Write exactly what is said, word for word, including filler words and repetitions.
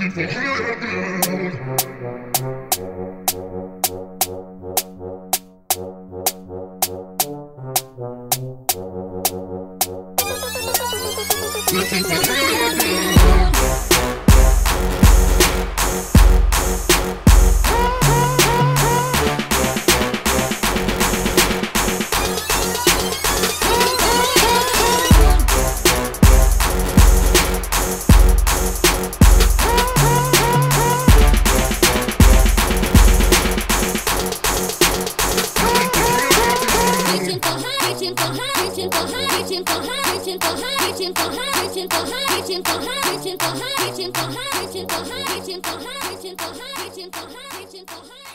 Reaching for high, reaching for high, reaching for high, reaching for high, reaching for high, reaching for high.